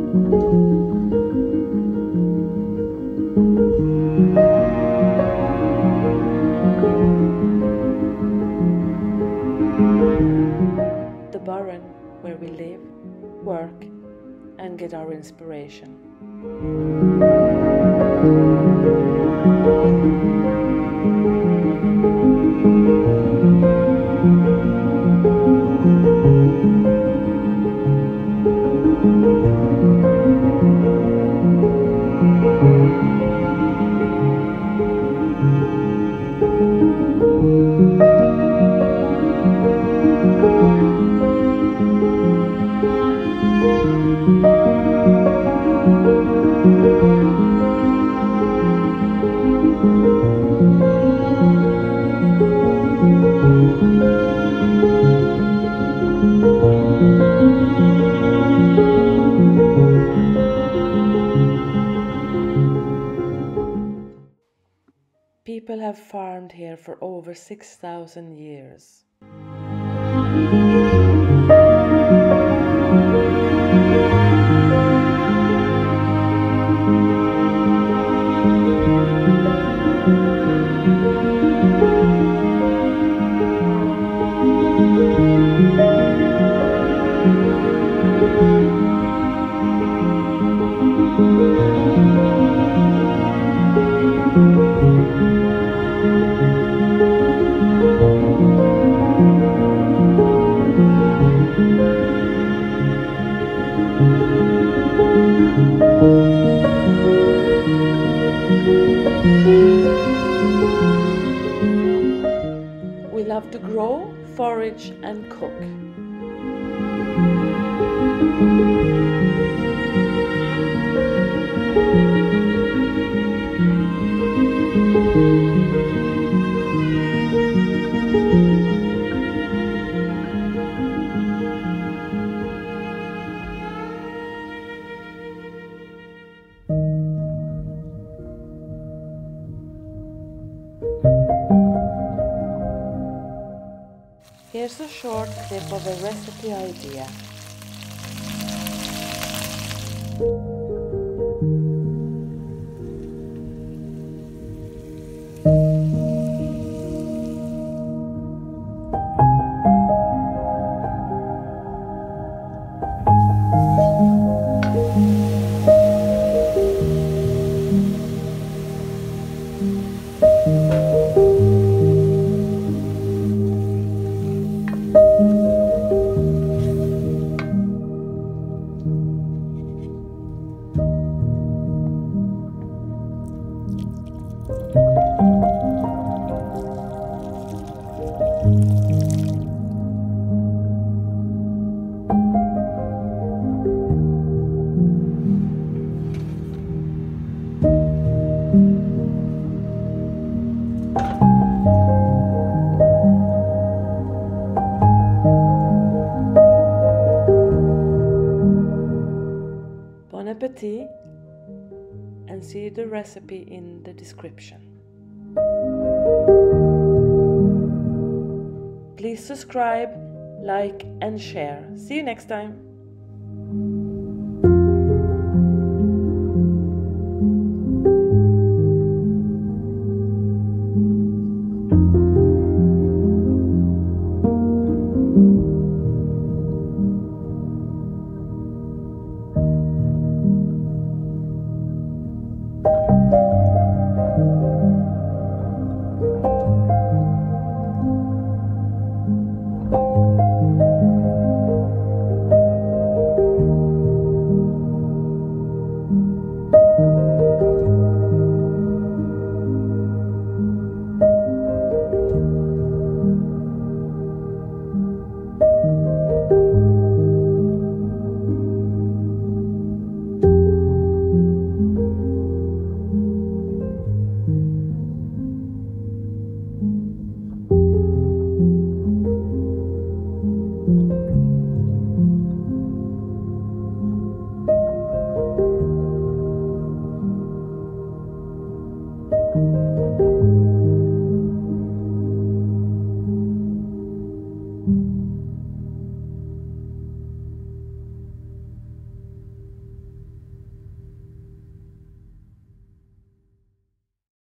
The Burren, where we live, work, and get our inspiration. People have farmed here for over 6,000 years. We love to grow, forage, and cook. Here's a short clip of a recipe idea. Bon appetit, and see the recipe in the description. Please subscribe, like, and share. See you next time.